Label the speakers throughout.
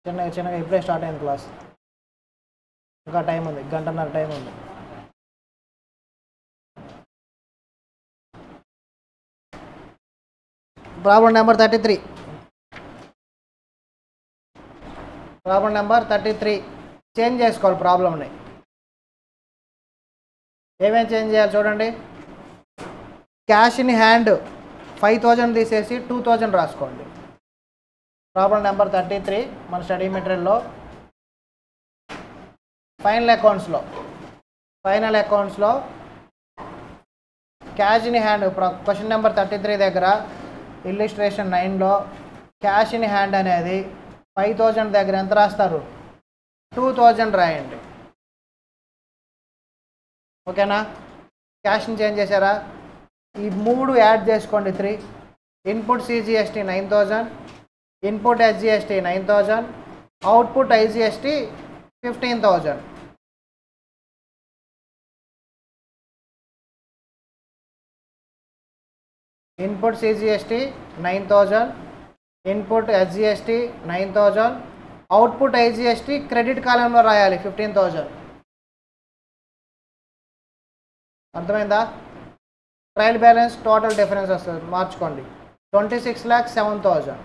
Speaker 1: చిన్నగా చిన్నగా ఇప్పుడే స్టార్ట్ అయింది క్లాస్. ఇంకా టైం ఉంది, గంటన్నర టైం ఉంది. Problem number 33. Problem number 33 change చేసుకోవాలి ప్రాబ్లమ్ని. ఏమేమి చేంజ్ చేయాలి చూడండి. క్యాష్ ఇన్ హ్యాండ్ 5000 తీసేసి 2000 రాసుకోండి. ప్రాబ్లం నెంబర్ 33 మన స్టడీ మెటీరియల్లో ఫైనల్ అకౌంట్స్లో cash in hand question number 33 దగ్గర ఇల్లిస్ట్రేషన్ 9లో క్యాష్ ఇన్ హ్యాండ్ అనేది 5000 దగ్గర ఎంత రాస్తారు? 2000 రాయండి. ఓకేనా? క్యాష్ని చేంజ్ చేశారా? ఈ 3 యాడ్ చేసుకోండి. 3 input CGST 9000, input SGST 9000, output IGST 15000. Input CGST 9000, input SGST 9000, output IGST credit కాలంలో రాయాలి 15000. అర్థమైందా? ట్రయల్ బ్యాలెన్స్ టోటల్ డిఫరెన్స్ వస్తుంది, మార్చుకోండి. 26,07,000.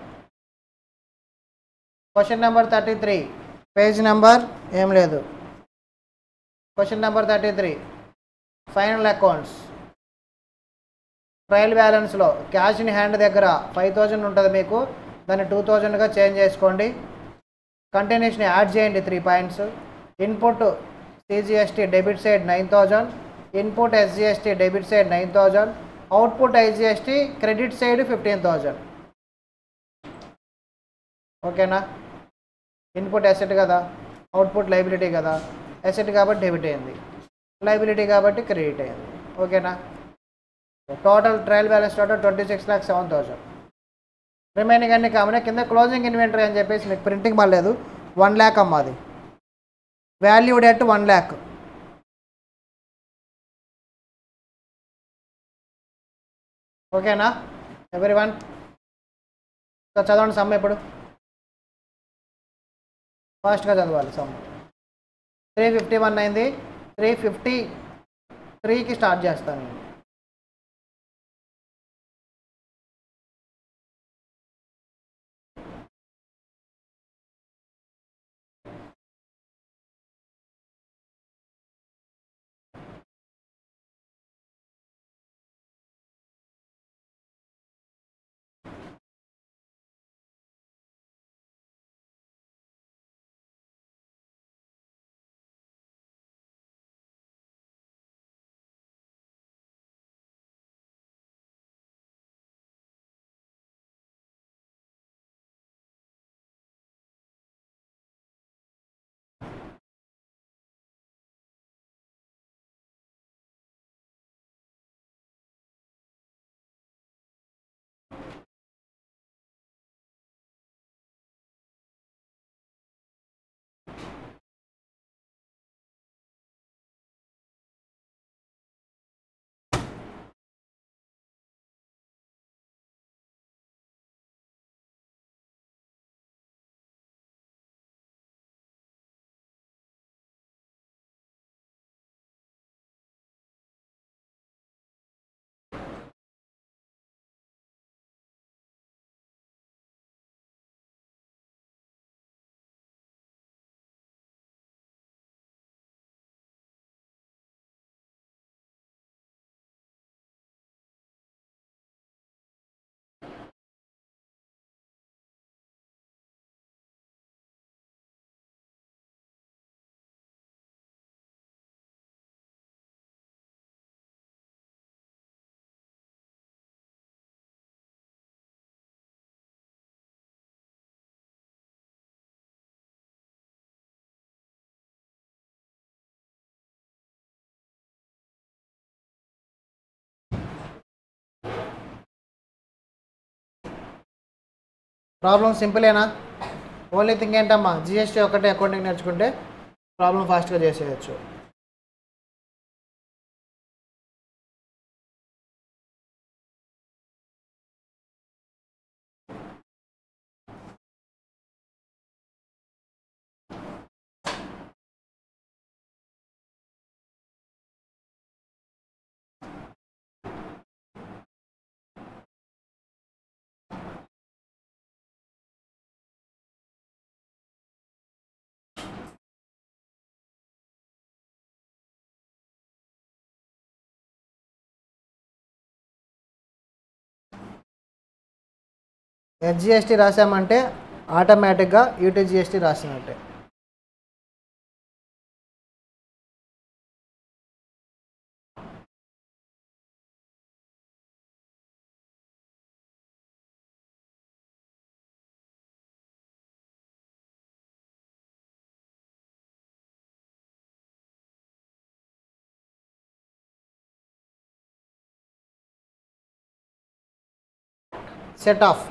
Speaker 1: క్వశ్చన్ నెంబర్ 33 పేజ్ నెంబర్ ఏం లేదు. Question number 33 final accounts trial బ్యాలెన్స్లో క్యాష్ ఇన్ హ్యాండ్ దగ్గర 5000 ఉంటుంది మీకు, దాన్ని 2000గా చేంజ్ చేసుకోండి. కంటిన్యూషన్ యాడ్ చేయండి 3 points. Input CGST debit side 9000, input SGST debit side 9000, output IGST credit side 15000. ఓకేనా? ఇన్పుట్ అసెట్ కదా, అవుట్పుట్ లైబిలిటీ కదా. అసెట్ కాబట్టి డెబిట్ అయింది, లైబిలిటీ కాబట్టి క్రెడిట్ అయింది. ఓకేనా? Total trial balance total 26,07,000. Remaining అన్ని కామనే. కింద క్లోజింగ్ ఇన్వెంటరీ అని చెప్పేసి మీకు ప్రింటింగ్ పడలేదు. 1 lakh అమ్మాది, వాల్యూడ్ ఎట్ 1 lakh. ఓకేనా ఎవ్రీవన్? చదవండి సమ్. ఇప్పుడు ఫాస్ట్గా చదవాలి సమ్. 351 అయింది, 353కి స్టార్ట్ చేస్తాను నేను. ప్రాబ్లం సింపులేనా? ఓన్లీ థింగ్ ఏంటమ్మా, జిఎస్టీ ఒకటే అకౌంటింగ్ నేర్చుకుంటే ప్రాబ్లం ఫాస్ట్గా చేసేయచ్చు. ఎస్జిఎస్టీ రాసామంటే ఆటోమేటిక్గా యూటీజీఎస్టీ రాసినట్టే. సెట్ ఆఫ్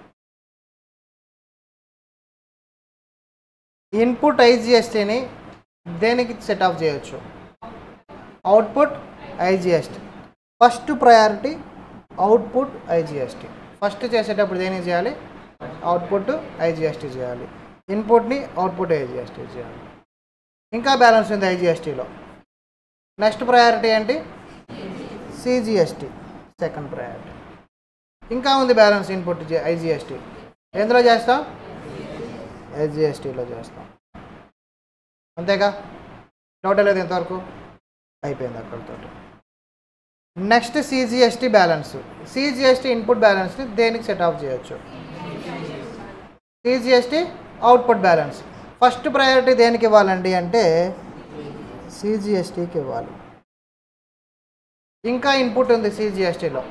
Speaker 1: ఇన్పుట్ ఐజిఎస్టీని దేనికి సెట్ ఆఫ్ చేయొచ్చు? Output IGST. First priority output IGST. First చేసేటప్పుడు దేనికి చేయాలి? అవుట్పుట్ ఐజిఎస్టీ చేయాలి. ఇన్పుట్ని అవుట్పుట్ ఐజిఎస్టీ చేయాలి. ఇంకా బ్యాలెన్స్ ఉంది ఐజిఎస్టీలో. నెక్స్ట్ ప్రయారిటీ ఏంటి? CGST second priority. ఇంకా ఉంది బ్యాలెన్స్ ఇన్పుట్ ఐజిఎస్టీ. ఎందులో చేస్తాం? ఎస్జిఎస్టీలో చేస్తాం. అంతేగా? టోటల్ లేదు ఇంతవరకు అయిపోయింది అక్కడితో. Next CGST balance. CGST input బ్యాలెన్స్ని దేనికి సెట్ ఆఫ్ చేయొచ్చు? CGST output balance. First priority దేనికి ఇవ్వాలండి అంటే సిజిఎస్టీకి ఇవ్వాలి. ఇంకా ఇన్పుట్ ఉంది సిజిఎస్టీలో.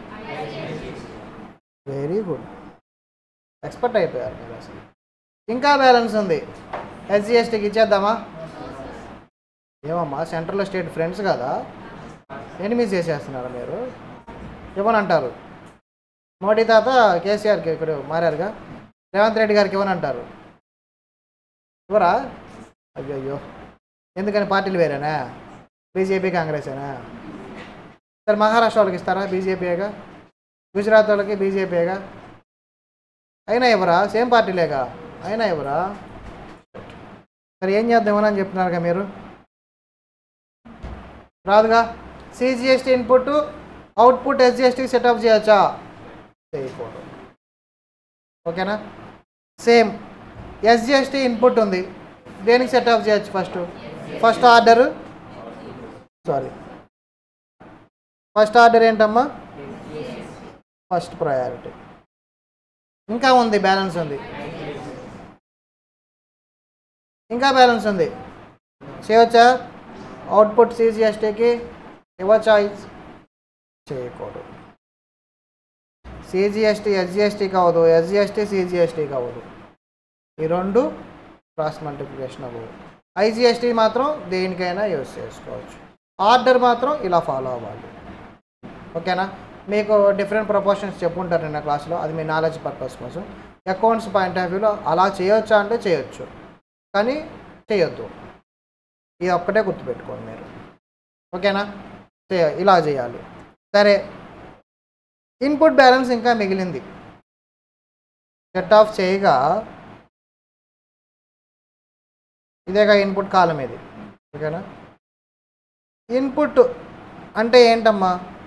Speaker 1: వెరీ గుడ్, ఎక్స్పర్ట్ అయిపోయారు మీరు అసలు. ఇంకా బ్యాలెన్స్ ఉంది ఎస్జిఎస్టీకి ఇచ్చేద్దామా? ఏమమ్మా సెంట్రల్ స్టేట్ ఫ్రెండ్స్ కదా, ఎనిమిస్ చేసేస్తున్నారు మీరు. ఇవ్వనంటారు. మోడీ తాత కేసీఆర్కి ఇక్కడ మారారుగా, రేవంత్ రెడ్డి గారికి ఇవ్వనంటారు. ఇవ్వరా? అయ్యో ఎందుకని? పార్టీలు వేరేనా? బీజేపీ కాంగ్రెసేనా? సరే మహారాష్ట్ర వాళ్ళకి ఇస్తారా? బీజేపీగా. గుజరాత్ వాళ్ళకి బీజేపీగా. అయినా ఇవ్వరా? సేమ్ పార్టీలేగా, అయినా ఇవ్వరా? మరి ఏం చేద్దామని చెప్తున్నారుగా మీరు. రాదుగా. సిజిఎస్టీ ఇన్పుట్ అవుట్పుట్ ఎస్జిఎస్టీకి సెట్ ఆఫ్ చేయొచ్చా? చేయకూడదు. ఓకేనా? సేమ్ ఎస్జిఎస్టీ ఇన్పుట్ ఉంది, దేనికి సెట్ ఆఫ్ చేయొచ్చు? First order. ఫస్ట్ ఆర్డర్ ఏంటమ్మా? First priority. ఇంకా ఉంది బ్యాలెన్స్ ఉంది. ఇంకా బ్యాలెన్స్ ఉంది. చేయవచ్చా? అవుట్పుట్ సిజిఎస్టీకి ఇవ్వచ్చా? చేయకూడదు. సిజిఎస్టీ ఎస్జిఎస్టీకి అవ్వదు, ఎస్జిఎస్టీ సిజిఎస్టీకి అవ్వదు. ఈ రెండు క్రాస్ మల్టిప్లికేషన్ అవ్వదు. ఐజిఎస్టీ మాత్రం దేనికైనా యూజ్ చేసుకోవచ్చు. ఆర్డర్ మాత్రం ఇలా ఫాలో అవ్వాలి. ఓకేనా? మీకు డిఫరెంట్ ప్రపోర్షన్స్ చెప్పుంటారు నిన్న క్లాస్లో, అది మీ నాలెడ్జ్ పర్పస్ కోసం. అకౌంట్స్ పాయింట్ ఆఫ్ వ్యూలో అలా చేయొచ్చా అంటే చేయొచ్చు, కానీ చేయొద్దు. ఇది ఒక్కటే గుర్తుపెట్టుకోండి మీరు. ఓకేనా? ఇలా చేయాలి. సరే, ఇన్పుట్ బ్యాలెన్స్ ఇంకా మిగిలింది. సెట్ ఆఫ్ చేయగా ఇదేగా ఇన్పుట్ కాలం ఇది. ఓకేనా? ఇన్పుట్ అంటే ఏంటమ్మా?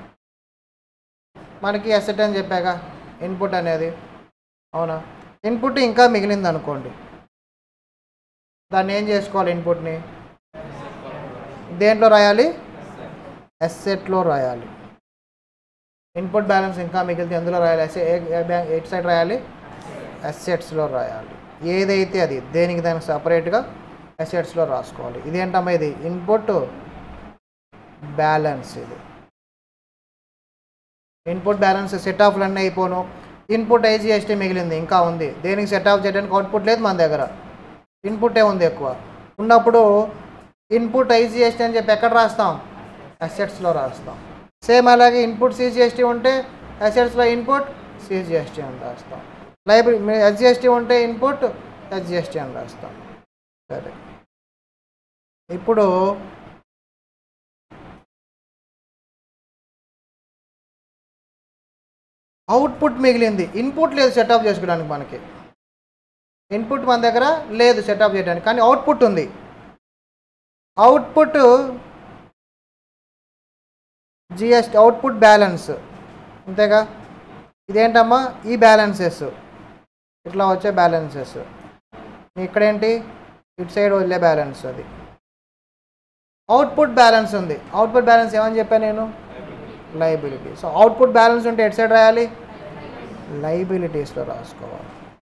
Speaker 1: మనకి అసెట్ అని చెప్పాగా ఇన్పుట్ అనేది. అవునా? ఇన్పుట్ ఇంకా మిగిలింది అనుకోండి, దాన్ని ఏం చేసుకోవాలి? ఇన్పుట్ని దేంట్లో రాయాలి? అసెట్లో రాయాలి. ఇన్పుట్ బ్యాలెన్స్ ఇంకా మిగిలితే ఎందులో రాయాలి? ఎయిట్ సైడ్ రాయాలి, అసెట్స్లో రాయాలి. ఏదైతే అది దేనికి దానికి సపరేట్గా అసెట్స్లో రాసుకోవాలి. ఇదేంటమ్మా? ఇది ఇన్పుట్ బ్యాలెన్స్. ఇది ఇన్పుట్ బ్యాలెన్స్. సెట్ ఆఫ్లు అన్నీ అయిపోను. ఇన్పుట్ ఐజిఎస్టీ మిగిలింది, ఇంకా ఉంది. దేనికి సెట్ ఆఫ్ చేయడానికి అవుట్పుట్ లేదు మన దగ్గర, ఇన్పుటే ఉంది ఎక్కువ. ఉన్నప్పుడు ఇన్పుట్ ఐజిఎస్టీ అని చెప్పి ఎక్కడ రాస్తాం? అసెట్స్లో రాస్తాం. సేమ్ అలాగే ఇన్పుట్ సిజిఎస్టీ ఉంటే అసెట్స్లో ఇన్పుట్ సిజిఎస్టీ అని రాస్తాం. లైబ్రరీ ఎస్జిఎస్టీ ఉంటే ఇన్పుట్ ఎస్జిఎస్టీ అని రాస్తాం. సరే, ఇప్పుడు అవుట్పుట్ మిగిలింది. ఇన్పుట్ లేదు సెట్ ఆఫ్ చేసుకోవడానికి మనకి. ఇన్పుట్ మన దగ్గర లేదు సెట్ ఆఫ్ చేయడానికి, కానీ అవుట్పుట్ ఉంది. Output GST output balance. అంతేగా? ఇదేంటమ్మా? ఈ బ్యాలెన్సెస్ ఇట్లా వచ్చే బ్యాలెన్సెస్. ఇక్కడేంటి? ఇటు సైడ్ వదిలే బ్యాలెన్స్. అది అవుట్పుట్ బ్యాలెన్స్ ఉంది. అవుట్పుట్ బ్యాలెన్స్ ఏమని చెప్పాను నేను? లైబిలిటీ. సో అవుట్పుట్ బ్యాలెన్స్ ఉంటే ఎటు సైడ్ రాయాలి? లైబిలిటీస్లో రాసుకోవాలి.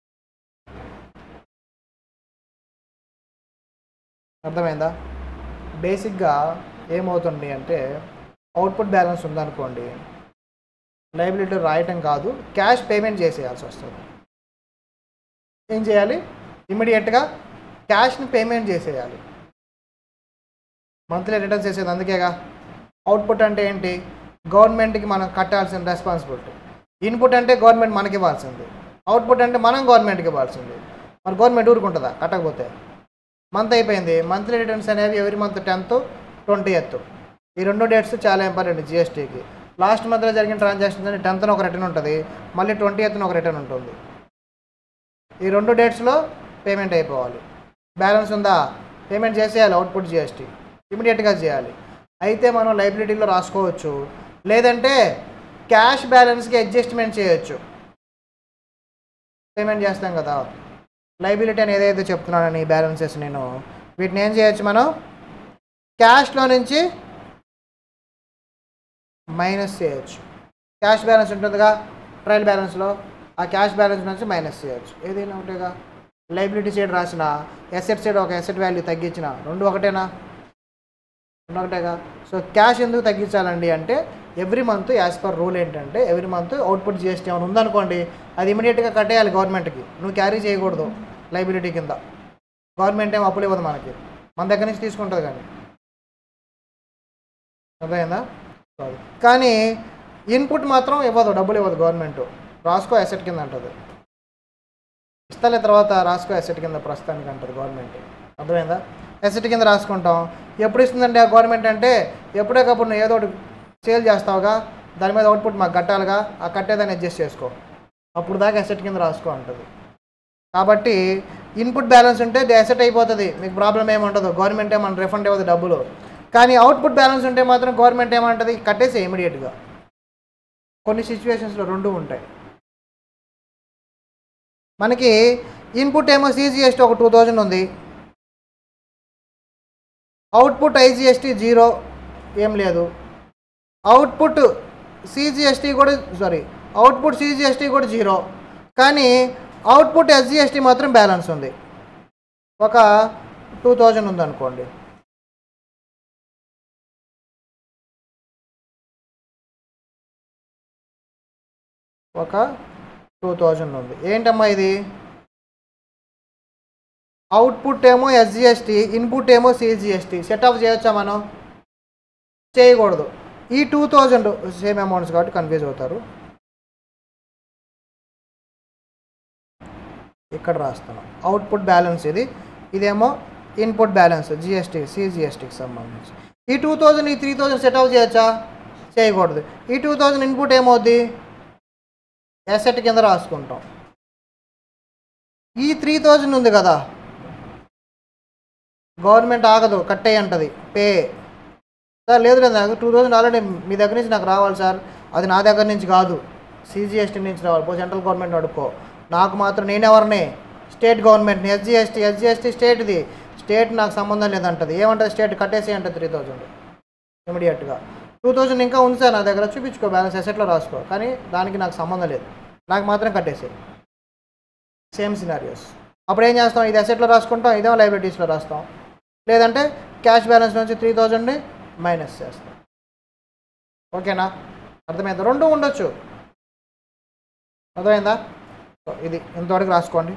Speaker 1: అర్థమైందా? బేసిక్గా ఏమవుతుంది అంటే అవుట్పుట్ బ్యాలెన్స్ ఉందనుకోండి, లైబిలిటీ రాయటం కాదు, క్యాష్ పేమెంట్ చేసేయాల్సి వస్తుంది. ఏం చేయాలి? ఇమ్మీడియట్గా క్యాష్ని పేమెంట్ చేసేయాలి. మంత్లీ రిటర్న్స్ చేసేది అందుకేగా. అవుట్పుట్ అంటే ఏంటి? గవర్నమెంట్కి మనం కట్టాల్సిన రెస్పాన్సిబిలిటీ. ఇన్పుట్ అంటే గవర్నమెంట్ మనకి ఇవ్వాల్సింది. అవుట్పుట్ అంటే మనం గవర్నమెంట్కి ఇవ్వాల్సింది. మరి గవర్నమెంట్ ఊరుకుంటుందా కట్టకపోతే? మంత్ అయిపోయింది. మంత్లీ రిటర్న్స్ అనేవి ఎవ్రీ మంత్ 10th, 20th. ఈ 2 డేట్స్ చాలా ఇంపార్టెంట్ జిఎస్టీకి. లాస్ట్ మంత్లో జరిగిన ట్రాన్సాక్షన్స్ అని 10th ఒక రిటర్న్ ఉంటుంది, మళ్ళీ 20th ఒక రిటర్న్ ఉంటుంది. ఈ 2 డేట్స్లో పేమెంట్ అయిపోవాలి. బ్యాలెన్స్ ఉందా? పేమెంట్ చేసేయాలి. అవుట్పుట్ జిఎస్టీ ఇమీడియట్గా చేయాలి. అయితే మనం లైబిలిటీలో రాసుకోవచ్చు, లేదంటే క్యాష్ బ్యాలెన్స్కి అడ్జస్ట్మెంట్ చేయొచ్చు. పేమెంట్ చేస్తాం కదా, లైబిలిటీ అని ఏదైతే చెప్తున్నానని ఈ బ్యాలెన్సెస్ నేను వీటిని ఏం చేయొచ్చు? మనం క్యాష్లో నుంచి మైనస్ చేయొచ్చు. క్యాష్ బ్యాలెన్స్ ఉంటుందిగా ట్రయల్ బ్యాలెన్స్లో, ఆ క్యాష్ బ్యాలెన్స్ నుంచి మైనస్ చేయొచ్చు. ఏదైనా ఒకటేగా. లైబిలిటీ సైడ్ రాసిన ఎసెట్ సైడ్ ఒక ఎసెట్ వాల్యూ తగ్గించిన రెండు ఒకటేనా? ఒకటేగా. సో క్యాష్ ఎందుకు తగ్గించాలండి అంటే every month as per rule ఏంటంటే ఎవ్రీ మంత్ అవుట్పుట్ జిఎస్టీ ఏమైనా ఉందనుకోండి, అది ఇమీడియట్గా కట్టేయాలి గవర్నమెంట్కి. నువ్వు క్యారీ చేయకూడదు లైబిలిటీ కింద. గవర్నమెంట్ ఏం అప్పులు ఇవ్వదు మనకి, మన దగ్గర నుంచి తీసుకుంటుంది. కానీ అర్థమైందా? కానీ ఇన్పుట్ మాత్రం ఇవ్వదు, డబ్బులు ఇవ్వదు గవర్నమెంట్. రాసుకో అసెట్ కింద అంటుంది. ఇస్తాలే తర్వాత రాసుకో అసెట్ కింద ప్రస్తుతానికి అంటుంది గవర్నమెంట్. అర్థమైందా? అసెట్ కింద రాసుకుంటాం. ఎప్పుడు ఇస్తుందండి ఆ గవర్నమెంట్ అంటే ఎప్పుడేకప్పుడు నువ్వు ఏదో ఒకటి సేల్ చేస్తావుగా, దాని మీద అవుట్పుట్ మాకు కట్టాలిగా, ఆ కట్టేదాన్ని అడ్జస్ట్ చేసుకో, అప్పుడు దాకా అసెట్ కింద రాసుకో అంటుంది. కాబట్టి ఇన్పుట్ బ్యాలెన్స్ ఉంటే అసెట్ అయిపోతుంది, మీకు ప్రాబ్లం ఏమి ఉండదు. గవర్నమెంట్ ఏమన్నా రిఫండ్ ఇవ్వదు డబ్బులు. కానీ అవుట్పుట్ బ్యాలెన్స్ ఉంటే మాత్రం గవర్నమెంట్ ఏమంటుంది? కట్టేసి ఇమీడియట్గా. కొన్ని సిచ్యువేషన్స్లో రెండు ఉంటాయి. మనకి ఇన్పుట్ ఏమో సిజిఎస్టీ ఒక 2000 ఉంది, అవుట్పుట్ ఐజిఎస్టీ 0 ఏం లేదు, అవుట్పుట్ సిజిఎస్టీ కూడా అవుట్పుట్ సిజిఎస్టీ కూడా 0, కానీ అవుట్పుట్ ఎస్జిఎస్టీ మాత్రం బ్యాలెన్స్ ఉంది. ఒక 2000 ఉందనుకోండి. ఒక 2000 ఉంది. ఏంటమ్మా ఇది? అవుట్పుట్ ఏమో ఎస్జిఎస్టీ, ఇన్పుట్ ఏమో సిజిఎస్టీ. సెట్ ఆఫ్ చేయొచ్చా మనం? చేయకూడదు. ఈ 2000 సేమ్ అమౌంట్స్ కాబట్టి కన్ఫ్యూజ్ అవుతారు. ఇక్కడ రాస్తున్నాం అవుట్పుట్ బ్యాలెన్స్ ఇది, ఇదేమో ఇన్పుట్ బ్యాలెన్స్ జిఎస్టీ సిజిఎస్టీకి సంబంధించి. ఈ 2000 ఈ 3000 సెట్ ఆఫ్ చేయొచ్చా? చేయకూడదు. ఈ 2000 ఇన్పుట్ ఏమవుద్ది? అసెట్ కింద రాసుకుంటాం. ఈ 3000 ఉంది కదా, గవర్నమెంట్ ఆగదు, కట్టేయి అంటుంది, పే. సార్ లేదు లేదు, నాకు 2000 ఆల్రెడీ మీ దగ్గర నుంచి నాకు రావాలి సార్, అది నా దగ్గర నుంచి కాదు, సిజిఎస్టీ నుంచి రావాలి, పో సెంట్రల్ గవర్నమెంట్ అడుక్కో. నాకు మాత్రం నేనెవరిని? స్టేట్ గవర్నమెంట్ని. ఎస్జిఎస్టీ స్టేట్ది, స్టేట్ నాకు సంబంధం లేదంటది. ఏమంటుంది స్టేట్? కట్టేసి అంటుంది 3000 ఇమీడియట్గా. 2000 ఇంకా ఉంది సార్ నా దగ్గర, చూపించుకో, బ్యాలెన్స్ అసెట్లో రాసుకో, కానీ దానికి నాకు సంబంధం లేదు, నాకు మాత్రం కట్టేసి. Same scenarios. అప్పుడు ఏం చేస్తాం? ఇది అసెట్లో రాసుకుంటాం, ఇదేమో లైబిలిటీస్లో రాస్తాం. లేదంటే క్యాష్ బ్యాలెన్స్ నుంచి 3000ని మైనస్ చేస్తాం. ఓకేనా? అర్థమైందా? రెండు ఉండొచ్చు. అర్థమైందా? ఇది ఇంతవరకు రాసుకోండి.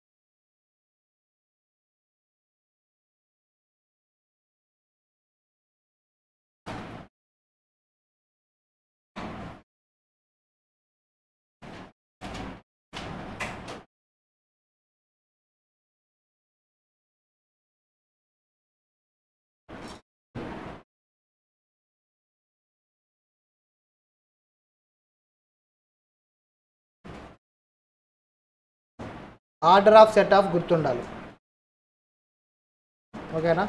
Speaker 1: ఆర్డర్ ఆఫ్ సెట్ ఆఫ్ గుర్తుండాలి. ఓకేనా?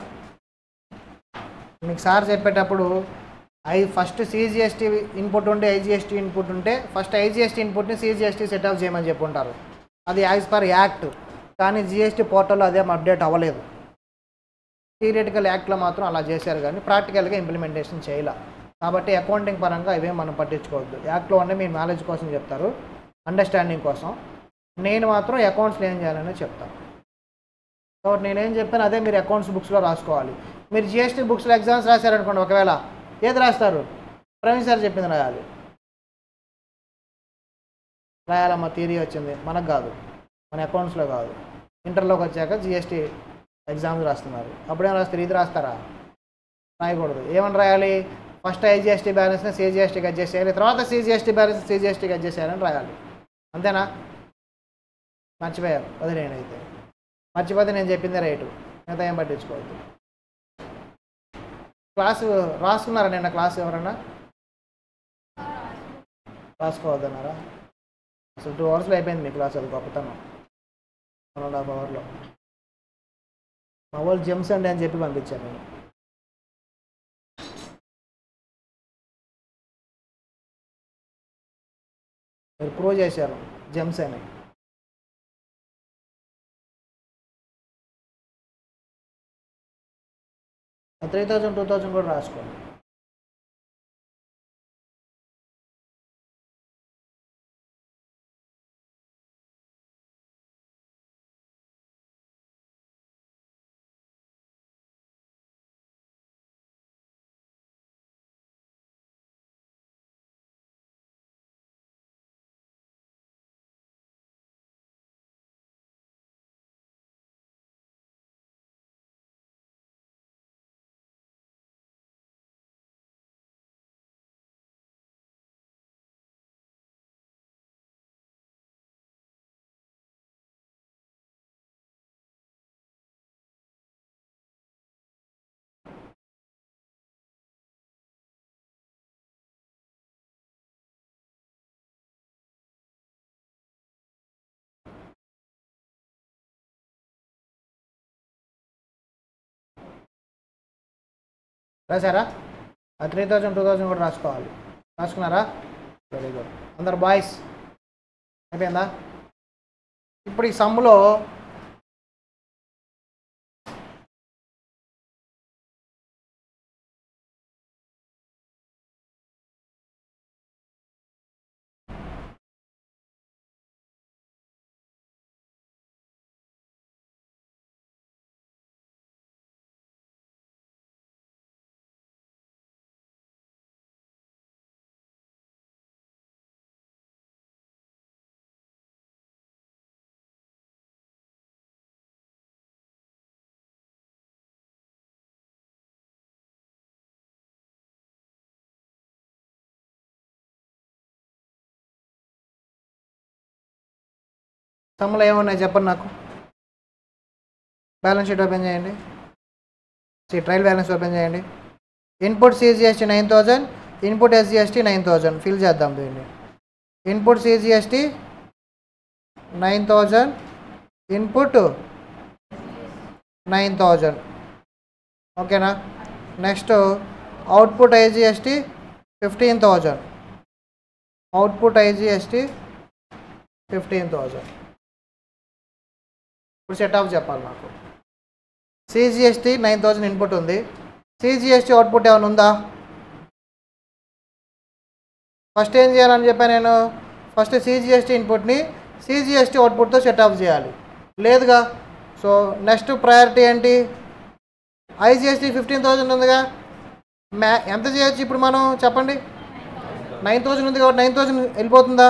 Speaker 1: మీకు సార్ చెప్పేటప్పుడు ఫస్ట్ సిజిఎస్టీ ఇన్పుట్ ఉంటే ఐజిఎస్టీ ఇన్పుట్ ఉంటే ఫస్ట్ ఐజిఎస్టీ ఇన్పుట్ని సిజిఎస్టీ సెట్ ఆఫ్ చేయమని చెప్పుంటారు. అది యాజ్ పర్ యాక్ట్, కానీ జిఎస్టీ పోర్టల్లో అదేం అప్డేట్ అవ్వలేదు. థియరిటికల్ యాక్ట్లో మాత్రం అలా చేశారు, కానీ ప్రాక్టికల్గా ఇంప్లిమెంటేషన్ చేయాల. కాబట్టి అకౌంటింగ్ పరంగా ఇవేం మనం పట్టించుకోవద్దు. యాక్ట్లో ఉండే మీ నాలెడ్జ్ కోసం చెప్తారు. అండర్స్టాండింగ్ కోసం. నేను మాత్రం అకౌంట్స్లో ఏం చేయాలని చెప్తాను. కాబట్టి నేనేం చెప్పాను అదే మీరు అకౌంట్స్ బుక్స్లో రాసుకోవాలి. మీరు జిఎస్టీ బుక్స్లో ఎగ్జామ్స్ రాశారనుకోండి, ఒకవేళ ఏది రాస్తారు? ప్రవీణ్ సార్ చెప్పింది రాయాలి. రాయాలమ్మ, థియరీ వచ్చింది మనకు కాదు, మన అకౌంట్స్లో కాదు. ఇంటర్లోకి వచ్చాక జిఎస్టీ ఎగ్జామ్స్ రాస్తున్నారు, అప్పుడేం రాస్తారు? ఇది రాస్తారా? రాయకూడదు. ఏమని రాయాలి? ఫస్ట్ ఐజిఎస్టీ బ్యాలెన్స్ని సిజిఎస్టీకి అడ్జస్ట్ చేయాలి, తర్వాత సిజిఎస్టీ బ్యాలెన్స్ సిజిఎస్టీకి అడ్జస్ట్ చేయాలని రాయాలి. అంతేనా? మర్చిపోయారు, వదిలేయండి. అయితే మర్చిపోతే నేను చెప్పిందే రైటు, మిగతా ఏం పట్టించుకోవద్దు. క్లాసు రాసుకున్నారా నిన్న? క్లాస్ ఎవరన్నా రాసుకోవద్దన్నారా? అసలు 2 అవర్స్లో అయిపోయింది మీ క్లాస్. అది గొప్పతనం. 1.5 అవర్లో మా వాళ్ళు జెమ్స్ అండి అని చెప్పి పంపించాను నేను. మీరు ప్రూవ్ చేశారు జెమ్స్ అని. ఆ 3000, 2000 కూడా రాసుకోండి. రాశారా? ఆ 3000, 2000 కూడా రాసుకోవాలి. రాసుకున్నారా? Very good. అందరు బాయ్స్ అయిపోయిందా? ఇప్పుడు ఈ సమ్ములో సమ్ములో ఏమున్నాయి చెప్పండి నాకు. బ్యాలెన్స్ షీట్ ఓపెన్ చేయండి. ట్రయల్ బ్యాలెన్స్ ఓపెన్ చేయండి. Input CGST 9000, input SGST 9000 fill చేద్దాం దీన్ని. Input CGST 9000, input 9000. ఓకేనా? Next output IGST 15000. Output IGST 15000. ఇప్పుడు సెట్ ఆఫ్ చెప్పాలి నాకు. సిజిఎస్టీ 9000 ఇన్పుట్ ఉంది. సిజిఎస్టీ అవుట్పుట్ ఏమైనా ఉందా? ఫస్ట్ ఏం చేయాలని చెప్పాను నేను? ఫస్ట్ సిజిఎస్టీ ఇన్పుట్ని సిజిఎస్టీ అవుట్పుట్తో సెట్ ఆఫ్ చేయాలి. లేదుగా. సో నెక్స్ట్ ప్రయారిటీ ఏంటి? ఐజిఎస్టీ 15000 ఉందిగా. ఎంత చేయొచ్చు ఇప్పుడు మనం చెప్పండి? 9000 ఉంది కాబట్టి 9000 వెళ్ళిపోతుందా?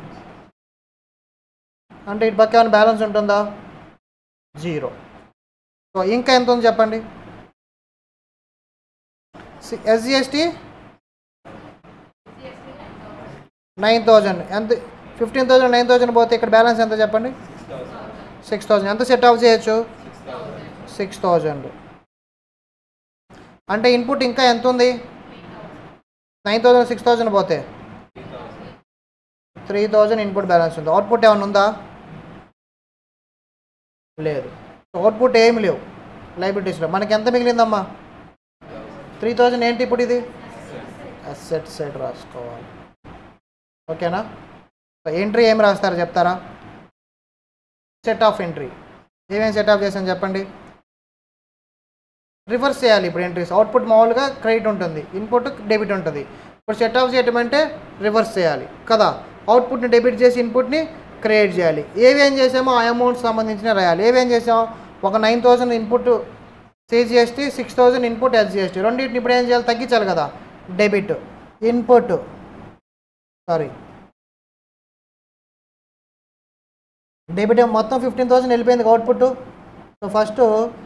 Speaker 1: అంటే ఇటు పక్క ఏమైనా బ్యాలెన్స్ ఉంటుందా? 0. సో ఇంకా ఎంత ఉంది చెప్పండి? ఎస్జిఎస్టీ 9000. ఎంత? 15000 9000 పోతే ఇక్కడ బ్యాలెన్స్ ఎంత చెప్పండి? 6000. ఎంత సెట్ ఆఫ్ చేయొచ్చు? 6000. అంటే ఇన్పుట్ ఇంకా ఎంత ఉంది? 9000 6000 పోతే 3000 ఇన్పుట్ బ్యాలెన్స్ ఉంది. అవుట్పుట్ ఏమైనా ఉందా? లేదు. అవుట్పుట్ ఏమి లేవు లైబిలిటీస్లో. మనకి ఎంత మిగిలిందమ్మా? 3000. ఏంటి ఇప్పుడు ఇది? అసెట్ సైడ్ రాసుకోవాలి. ఓకేనా? ఎంట్రీ ఏమి రాస్తారో చెప్తారా? Set off entry. ఏమేమి సెట్ ఆఫ్ చేసాను చెప్పండి? రివర్స్ చేయాలి ఇప్పుడు ఎంట్రీస్. అవుట్పుట్ మామూలుగా క్రెడిట్ ఉంటుంది, ఇన్పుట్ డెబిట్ ఉంటుంది. ఇప్పుడు సెట్ ఆఫ్ చేయటం అంటే రివర్స్ చేయాలి కదా. అవుట్పుట్ని డెబిట్ చేసి ఇన్పుట్ని క్రియేట్ చేయాలి. ఏవేం చేసామో ఆ అమౌంట్ సంబంధించిన రాయాలి. ఏవేం చేసాం, ఒక 9,000 ఇన్పుట్ సిజిఎస్టీ, 6,000 ఇన్పుట్ ఎస్జిఎస్టీ, రెండింటిని ఇప్పుడు ఏం చేయాలి, తగ్గించాలి కదా. డెబిట్ ఇన్పుట్ డెబిట్ మొత్తం 15,000 వెళ్ళిపోయింది output. So first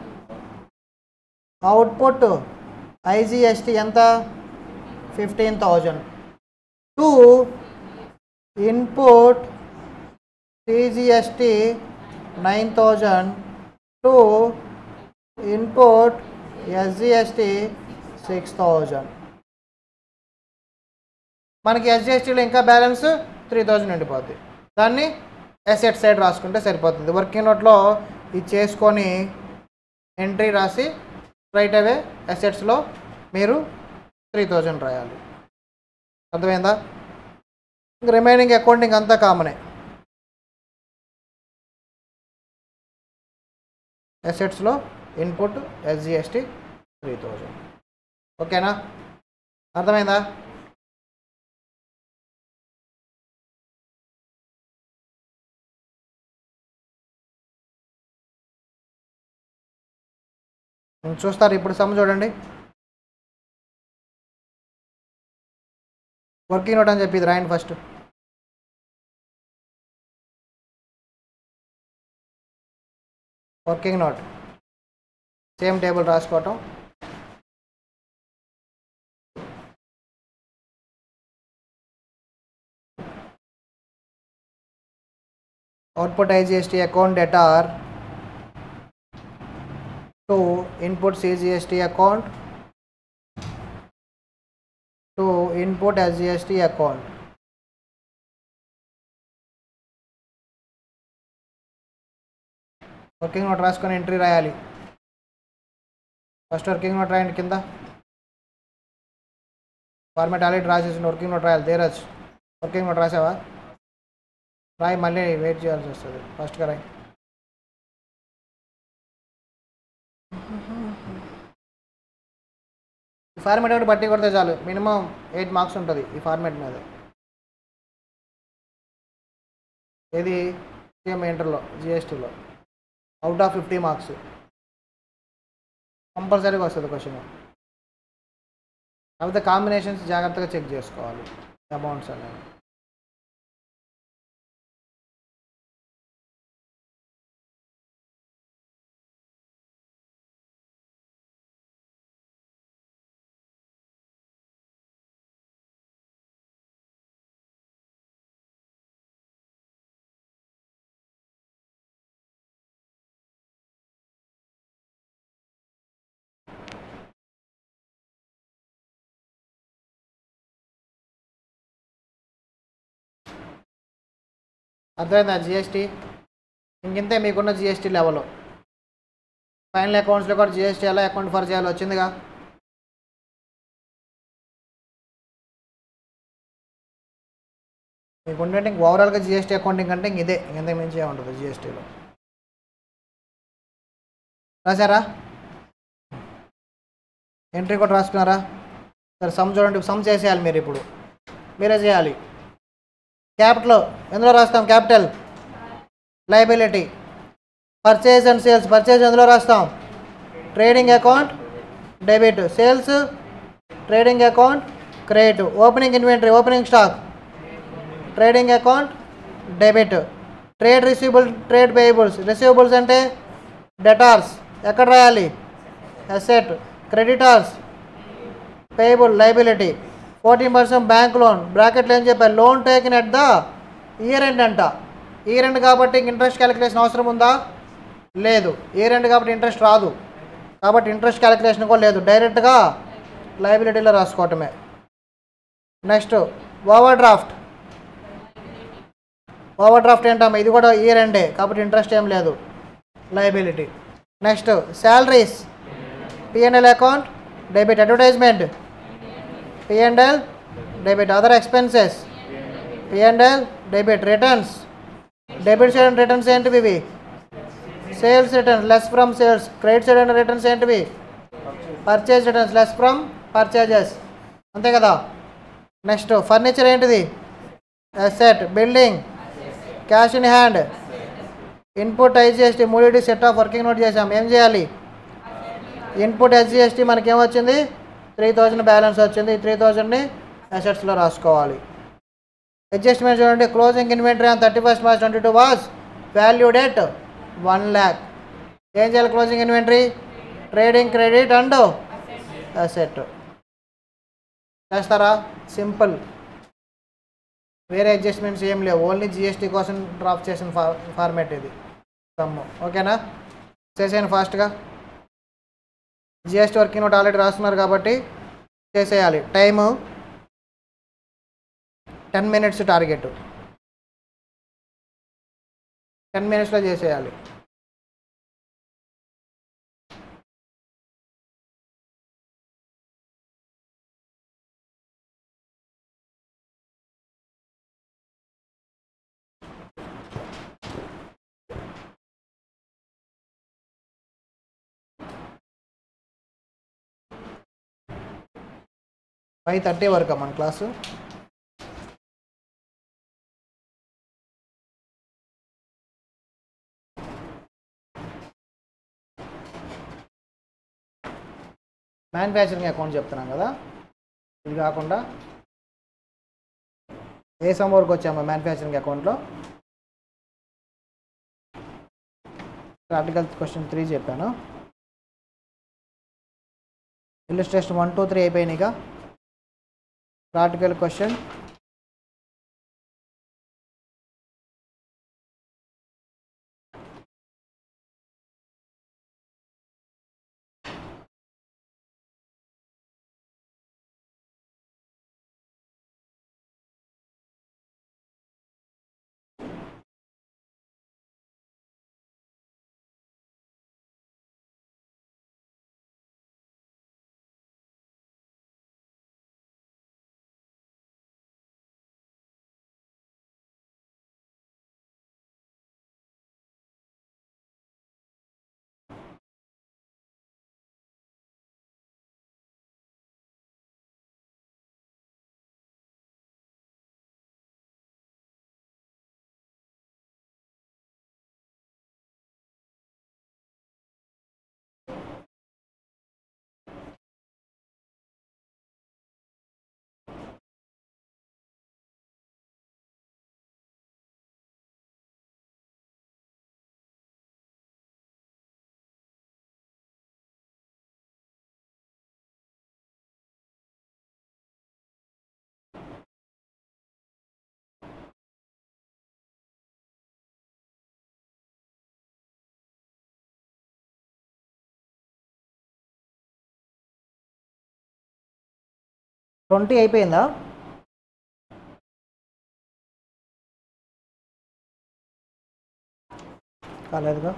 Speaker 1: output IGST ఎంత, 15,000 to input CGST 9,000 to input SGST 6,000. మనకి ఎస్జిఎస్టీలో ఇంకా బ్యాలెన్స్ 3,000 ఉండిపోద్ది. దాన్ని అసెట్ సైడ్ రాసుకుంటే సరిపోతుంది. వర్కింగ్ నోట్లో ఇది చేసుకొని ఎంట్రీ రాసి రైట్ అవే అసెట్స్లో మీరు 3,000 రాయాలి. అర్థమైందా? రిమైనింగ్ అకౌంటింగ్ అంతా కామనే. అసెట్స్లో ఇన్పుట్ ఎస్జిఎస్టీ 3,000. ఓకేనా? అర్థమైందా? చూస్తారు ఇప్పుడు సమ్ చూడండి. వర్కింగ్ నోట్ అని చెప్పి ఇది రాయండి first. Working note same table రాసుకోవటం. Output IGST account debtor to input CGST account to input SGST account. Working note రాసుకొని ఎంట్రీ రాయాలి. ఫస్ట్ వర్కింగ్ నోట్ రాయండి. కింద ఫార్మాట్ ఆల్రెడీ రాసేసి వర్కింగ్ నోట్ రాయాలి. ధీరజ్ వర్కింగ్ నోట్ రాసావా? రాయి, మళ్ళీ వెయిట్ చేయాల్సి వస్తుంది. ఫస్ట్గా రాయి. ఈ ఫార్మాట్ ఒకటి బట్టి కొడితే చాలు, మినిమం 8 మార్క్స్ ఉంటుంది ఈ ఫార్మాట్ మీద. ఏది సిఎం ఇంటర్లో జిఎస్టీలో అవుట్ ఆఫ్ 50 మార్క్స్ కంపల్సరీగా వస్తుంది క్వశ్చన్. కాకపోతే కాంబినేషన్స్ జాగ్రత్తగా చెక్ చేసుకోవాలి అమౌంట్స్ అనేవి. అర్థమైందా? జిఎస్టీ ఇంకింతే మీకున్న జిఎస్టీ లెవెల్. ఫైనల్ అకౌంట్స్లో కూడా జిఎస్టీ ఎలా అకౌంట్ ఫర్ చేయాలో వచ్చిందిగా. మీకు ఉండే ఓవరాల్గా జిఎస్టీ అకౌంటింగ్ అంటే ఇదే, ఇంత మించి ఉంటుంది జిఎస్టీలో. రాశారా? ఎంట్రీ కూడా రాసుకున్నారా? సరే సమ్ చూడండి. సమ్ చేసేయాలి మీరు. ఇప్పుడు మీరే చేయాలి. క్యాపిటల్ ఎందులో రాస్తాం? Capital liability. Purchase and sales, purchase ఎందులో రాస్తాం? Trading account debit. Sales trading account credit. Opening inventory, opening stock trading account debit. Trade receivable, trade payables. Receivables అంటే డెటార్స్, ఎక్కడ రాయాలి? Asset. Creditors payable liability. 14% bank loan, బ్రాకెట్లో ఏం చెప్పారు? Loan taken at the year end అంట. Year end కాబట్టి interest calculation అవసరం ఉందా? లేదు. ఇయర్ ఎండ్ కాబట్టి ఇంట్రెస్ట్ రాదు, కాబట్టి ఇంట్రెస్ట్ క్యాలిక్యులేషన్ కూడా లేదు. డైరెక్ట్గా లయబిలిటీలో రాసుకోవటమే. Next overdraft. Overdraft ఏంటమ్మా? ఇది కూడా ఇయర్ ఎండే కాబట్టి ఇంట్రెస్ట్ ఏం లేదు, liability. Next salaries, PNL account debit. Advertisement PNL debit. Other expenses PNL debit. Returns debit side and returns ఏంటివి? ఇవి sales returns less from sales. Credit side and returns ఏంటివి? Purchase returns less from purchases. అంతే కదా. Next furniture ఏంటిది? Asset, building, cash in hand, input IGST మూడింటి set of working note చేసాం. ఏం చేయాలి? ఇన్పుట్ ఎస్జిఎస్టీ మనకి ఏమొచ్చింది? 3000 బ్యాలెన్స్ వచ్చింది. ఈ 3000ని అసెట్స్లో రాసుకోవాలి. అడ్జస్ట్మెంట్ చూడండి. Closing inventory on 31st March 2022 was valued at 1 lakh. ఏం చేయాలి? Closing inventory, trading credit and asset చేస్తారా? సింపుల్, వేరే అడ్జస్ట్మెంట్స్ ఏం లేవు, ఓన్లీ జిఎస్టీ కోసం డ్రాప్ చేసిన ఫార్మేట్ ఇది సమ్ము. ఓకేనా? చేసేయండి ఫాస్ట్గా. జిఎస్టీ వర్కింగ్ నోట్ ఆల్రెడీ రాస్తున్నారు కాబట్టి చేసేయాలి. టైము 10 minutes టార్గెట్, 10 minutesలో చేసేయాలి. ఫైవ్ 30 వరకు మన క్లాసు. మ్యానుఫ్యాక్చరింగ్ అకౌంట్ చెప్తున్నాం కదా, ఇది కాకుండా ఏ సమ్ వరకు వచ్చామో మ్యానుఫ్యాక్చరింగ్ అకౌంట్లో ఆర్టికల్ క్వశ్చన్ 3 చెప్పాను. ఇల్లుస్ట్రేషన్ 1, 2, 3 అయిపోయినాయిగా. ఆర్టికల్ క్వశ్చన్ ట్వంటీ అయిపోయిందా? కాలేదుగా.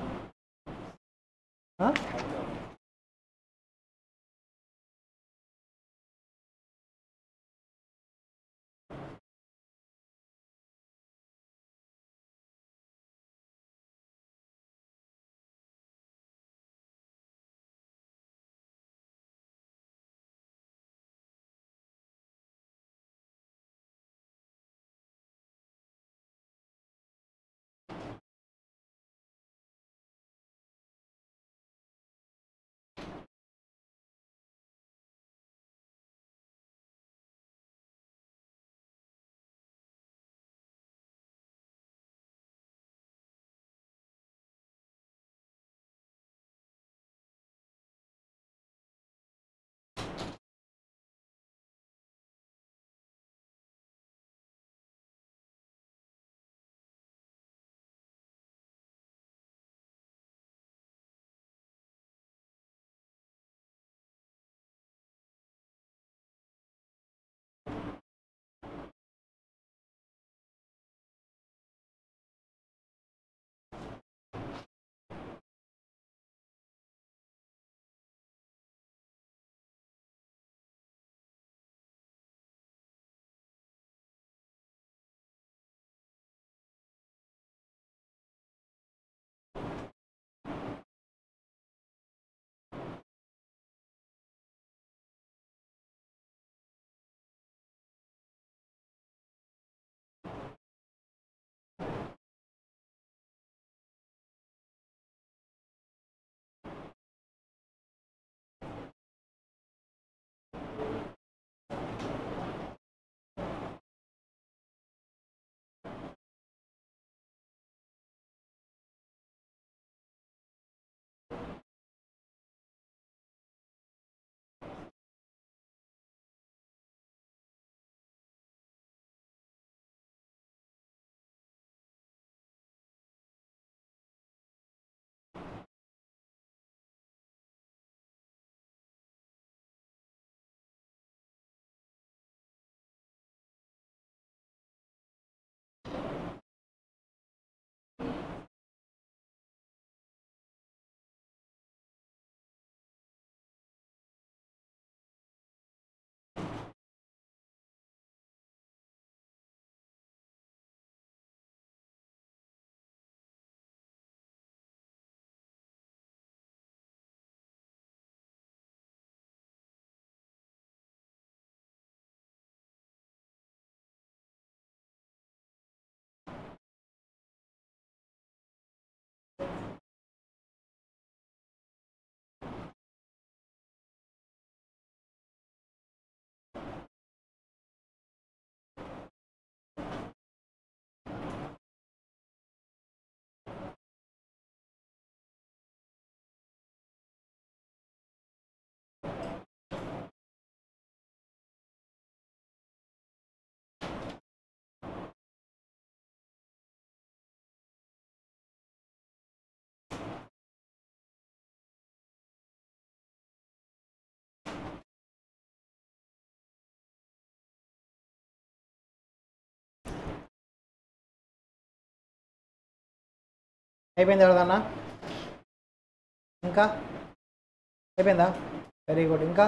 Speaker 1: అయిపోయింది ఎవరిదన్నా? ఇంకా అయిపోయిందా? Very good. ఇంకా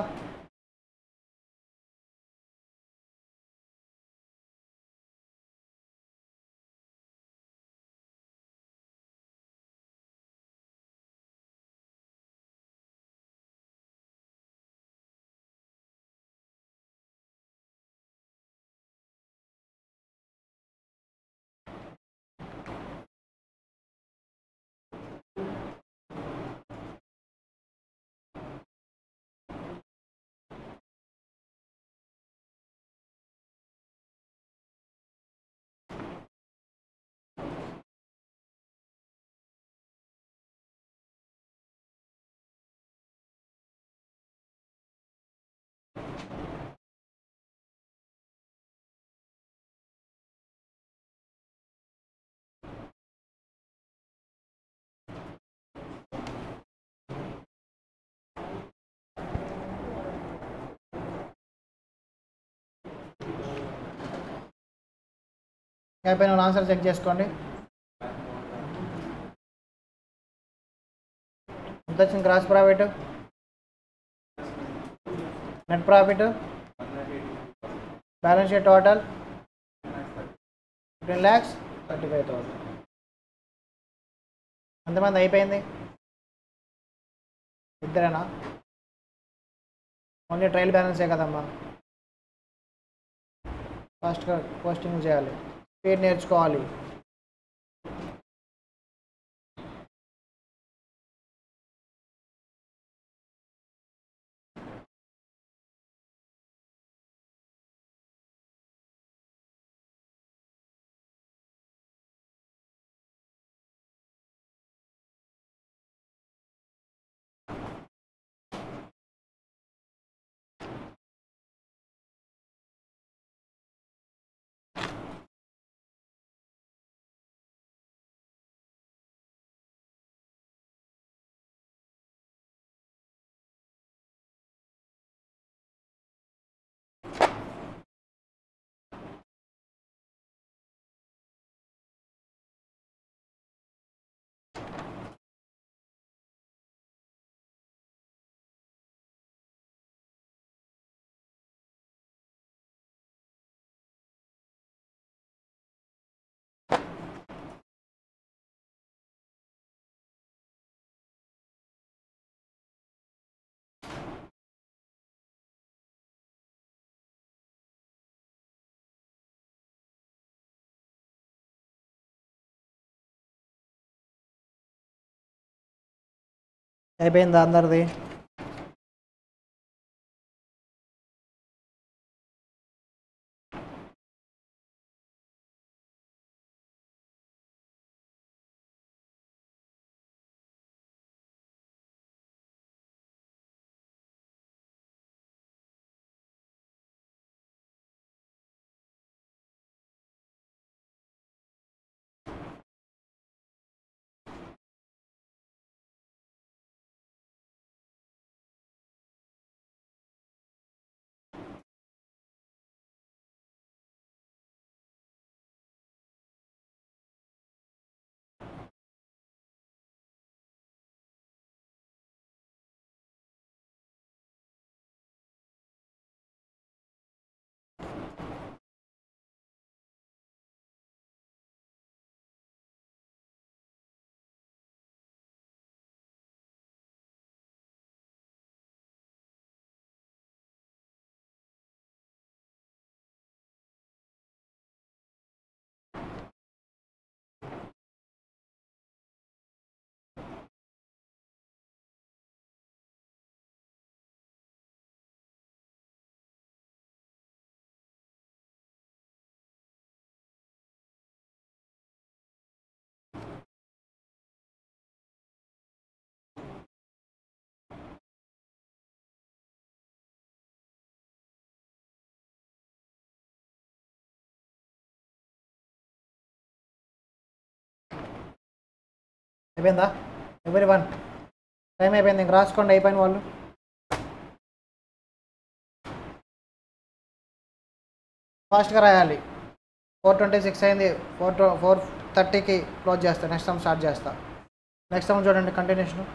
Speaker 1: అయిపోయిన ఆన్సర్ చెక్ చేసుకోండి. ఎంత వచ్చింది gross profit, net profit, balance sheet total 15,35,000. ఎంతమంది అయిపోయింది? ఇద్దరేనా? ఓన్లీ ట్రయల్ బ్యాలెన్సే కదమ్మా. ఫాస్ట్గా పోస్టింగ్ చేయాలి, స్పీడ్ నేర్చుకోవాలి. అయిపోయిందా అందరిది? అయిపోయిందా ఎవ్రీవన్? టైం అయిపోయింది, ఇంక రాసుకోండి అయిపోయిన వాళ్ళు. ఫాస్ట్గా రాయాలి. 4:26 అయింది, 4:30కి క్లోజ్ చేస్తా, నెక్స్ట్ టైం స్టార్ట్ చేస్తా. నెక్స్ట్ సమ్ చూడండి కంటిన్యూషన్.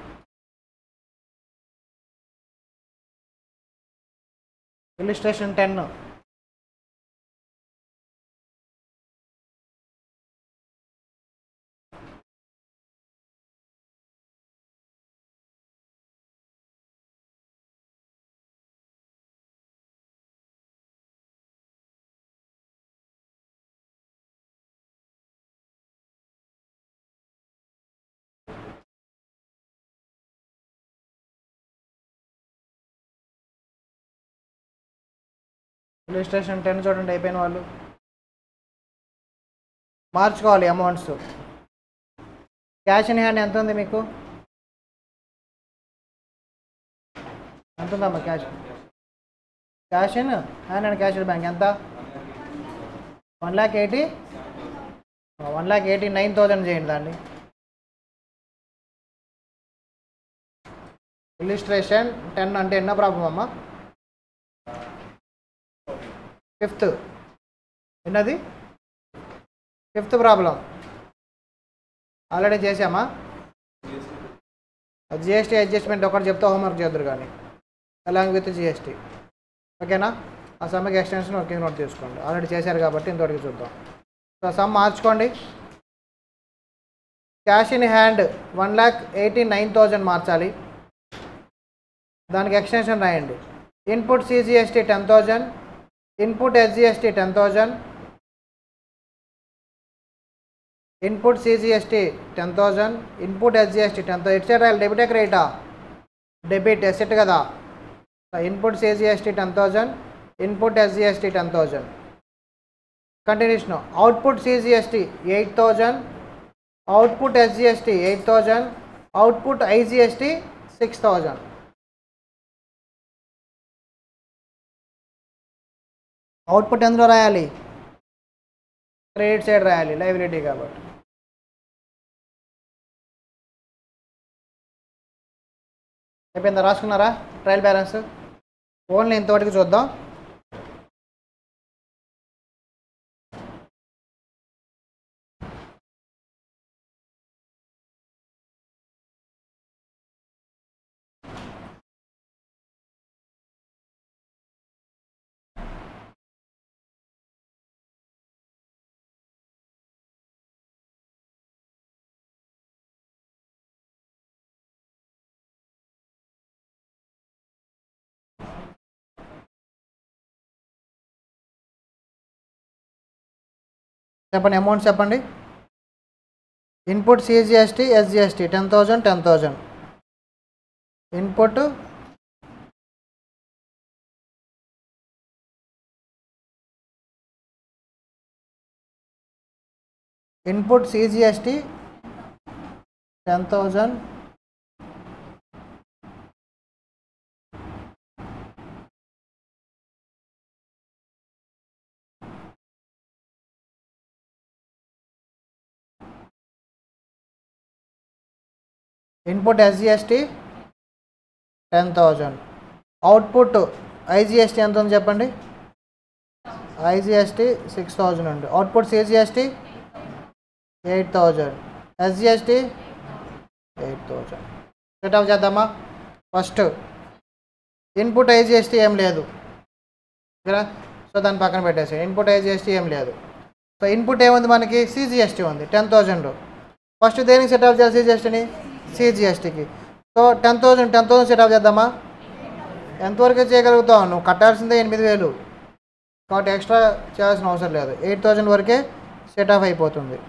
Speaker 1: ఇల్లుస్ట్రేషన్ 10. ఇల్లుస్ట్రేషన్ 10 చూడండి, అయిపోయిన వాళ్ళు మార్చుకోవాలి అమౌంట్స్. క్యాష్ ఇన్ హ్యాండ్ ఎంత ఉంది మీకు? ఎంత ఉందమ్మా cash in hand and cash bank ఎంత? 1,89,000 చేయండి దాన్ని. ఇల్లుస్ట్రేషన్ 10 అంటే ఎన్నో ప్రాబ్లం అమ్మా? 5th. ఎన్నది? 5th problem. ఆల్రెడీ చేసామా? జిఎస్టీ అడ్జస్ట్మెంట్ ఒకటి చెప్తే హోంవర్క్ చేద్దరు కానీ అలాంగ్ విత్ జిఎస్టీ. ఓకేనా? ఆ సమ్కి ఎక్స్టెన్షన్ వర్కింగ్ నోట్ తీసుకోండి. ఆల్రెడీ చేశారు కాబట్టి ఇంతవరకు చూద్దాం. సో సమ్ మార్చుకోండి. క్యాష్ ఇన్ హ్యాండ్ 1,89,000 మార్చాలి. దానికి ఎక్స్టెన్షన్ రాయండి. Input CGST 10,000, input SGST 10,000, input CGST 10,000, input SGST 10,000. ఇటు సైడ్ రాయాలి. డెబిట్ క్రెడిటా? డెబిట్. ఎసెట్ కదా. Input CGST 10,000, input SGST 10,000. Continuation. Output CGST 8,000, output SGST 8,000, output IGST 6,000. Output ఎందులో రాయాలి? క్రెడిట్ సైడ్ రాయాలి, లైబిలిటీ కాబట్టి. అయిపోయిందా? రాసుకున్నారా ట్రయల్ బ్యాలెన్స్? ఓన్లీ ఇంతవరకు చూద్దాం. చెప్పండి, అమౌంట్ చెప్పండి. Input CGST SGST 10,000 10,000. Input CGST 10,000, input SGST 10,000. Output IGST ఎంత ఉంది చెప్పండి? ఐజిఎస్టీ 6,000 ఉంది. Output CGST 8,000, SGST 8,000. సెటప్ చేద్దామా? ఫస్ట్ ఇన్పుట్ ఐజిఎస్టీ ఏం లేదు కదా, సో దాన్ని పక్కన పెట్టేసి. ఇన్పుట్ ఐజిఎస్టీ ఏం లేదు. సో ఇన్పుట్ ఏముంది మనకి? సిజిఎస్టీ ఉంది 10,000. ఫస్ట్ దేనికి సెటప్ చేయాలి? సిజిఎస్టీని. సిజిఎస్టీకి. సో 10,000 సెటప్ చేద్దామా? ఎంతవరకు చేయగలుగుతావు? నువ్వు కట్టాల్సిందే 8,000 కాబట్టి ఎక్స్ట్రా చేయాల్సిన అవసరం లేదు. 8,000 వరకే సెటప్ అయిపోతుంది,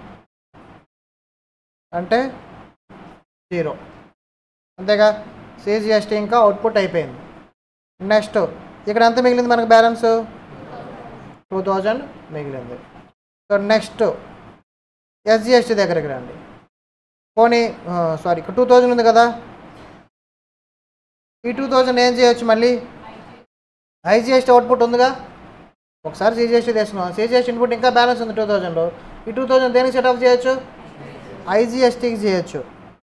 Speaker 1: అంటే 0. అంతేగా? సిజిఎస్టీ ఇంకా అవుట్పుట్ అయిపోయింది. నెక్స్ట్ ఇక్కడ ఎంత మిగిలింది మనకు? బ్యాలెన్స్ 2,000 మిగిలింది. సో నెక్స్ట్ ఎస్జిఎస్టీ దగ్గరికి రండి. పోనీ సారీ, ఇక్కడ 2,000 ఉంది కదా. ఈ 2,000 ఏం చేయొచ్చు? మళ్ళీ ఐజిఎస్టీ అవుట్పుట్ ఉందిగా, ఒకసారి సిజిఎస్టీ తీసుకున్నాం. సిజిఎస్టీ ఇన్పుట్ ఇంకా బ్యాలెన్స్ ఉంది 2,000. ఈ 2,000 దేనికి సెటప్ చేయొచ్చు? ఐజిఎస్టీకి చేయొచ్చు.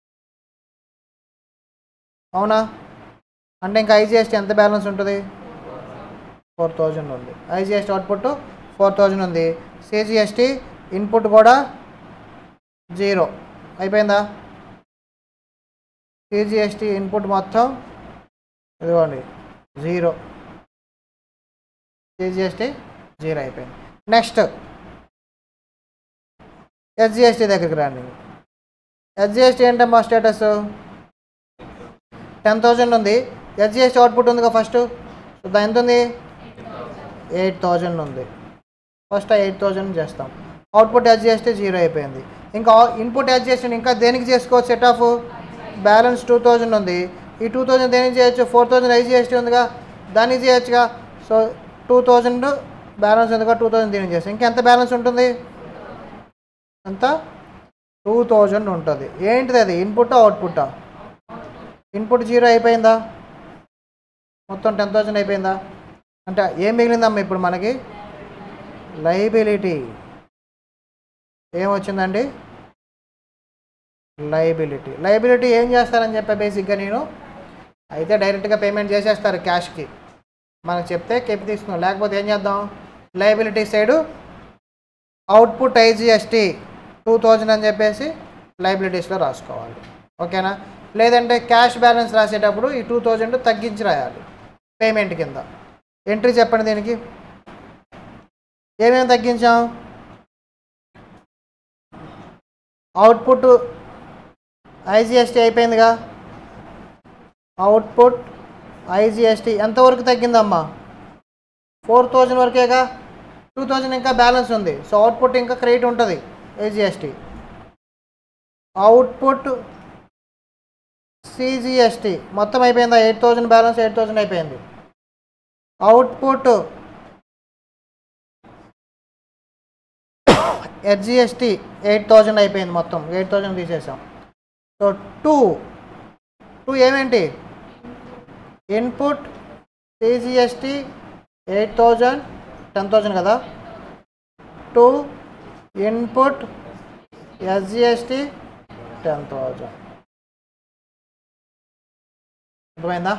Speaker 1: అవునా? అంటే ఇంకా ఐజిఎస్టీ ఎంత బ్యాలెన్స్ ఉంటుంది? 4,000 ఉంది. ఐజిఎస్టీ అవుట్పుట్ 4,000 ఉంది. సిజిఎస్టీ ఇన్పుట్ కూడా 0. అయిపోయిందా? సిజిఎస్టీ ఇన్పుట్ మొత్తం ఇదిగోండి 0, సిజిఎస్టీ 0 అయిపోయింది. నెక్స్ట్ ఎస్జిఎస్టీ దగ్గరికి రండి. ఎస్జిఎస్టీ ఏంటమ్మా స్టేటస్ 10,000 ఉంది. ఎస్జిఎస్టీ అవుట్పుట్ ఉందిగా ఫస్ట్, ఎంత ఉంది 8,000 ఉంది. ఫస్ట్ 8,000 చేస్తాం. అవుట్పుట్ ఎస్జిఎస్టీ 0 అయిపోయింది. ఇంకా ఇన్పుట్ ఎస్జిఎస్టీని ఇంకా దేనికి చేసుకోవచ్చు? సెట్ ఆఫ్ బ్యాలెన్స్ 2,000 ఉంది. ఈ 2,000 దేనికి చేయొచ్చు? 4,000 ఐజిఎస్టీ ఉందిగా, దానికి చేయొచ్చుగా. సో 2,000 బ్యాలెన్స్ ఉందిగా, 2,000 దీనికి చేస్తాం. ఇంకెంత బ్యాలెన్స్ ఉంటుంది? అంత 2,000 ఉంటుంది. ఏంటిది అది? ఇన్పుట్టా అవుట్పుట్టా? ఇన్పుట్ 0 అయిపోయిందా? మొత్తం 10,000 అయిపోయిందా? అంటే ఏం మిగిలిందమ్మా ఇప్పుడు మనకి? లైబిలిటీ. ఏమొచ్చిందండి? లైబిలిటీ. లైబిలిటీ ఏం చేస్తారని చెప్పా బేసిక్గా నేను అయితే డైరెక్ట్గా పేమెంట్ చేసేస్తారు క్యాష్కి. మనకు చెప్తే కెపి తీసుకున్నాం. లేకపోతే ఏం చేద్దాం? లైబిలిటీ సైడు అవుట్పుట్ ఐజిఎస్టీ 2,000 అని చెప్పేసి లైబిలిటీస్లో రాసుకోవాలి. ఓకేనా? లేదంటే క్యాష్ బ్యాలెన్స్ రాసేటప్పుడు ఈ 2,000 తగ్గించి రాయాలి పేమెంట్ కింద. ఎంట్రీ చెప్పండి దీనికి. ఏమేమి తగ్గించాం? అవుట్పుట్ ఐజిఎస్టీ అయిపోయిందిగా. అవుట్పుట్ ఐజిఎస్టీ ఎంతవరకు తగ్గిందమ్మా? 4,000 వరకేగా. 2,000 ఇంకా బ్యాలెన్స్ ఉంది. సో అవుట్పుట్ ఇంకా క్రెడిట్ ఉంటుంది ఐజిఎస్టీ. అవుట్పుట్ సిజిఎస్టీ మొత్తం అయిపోయిందా? 8,000 బ్యాలెన్స్ 8,000 అయిపోయింది. అవుట్పుట్ ఎస్జిఎస్టీ 8,000 అయిపోయింది. మొత్తం 8,000 తీసేసాం. సో టూ ఏమేంటి? ఇన్పుట్ సిజిఎస్టీ 8,000 10,000 కదా. 2 ఇన్పుట్ ఎస్జిఎస్టీ 10,000. అర్థమైందా?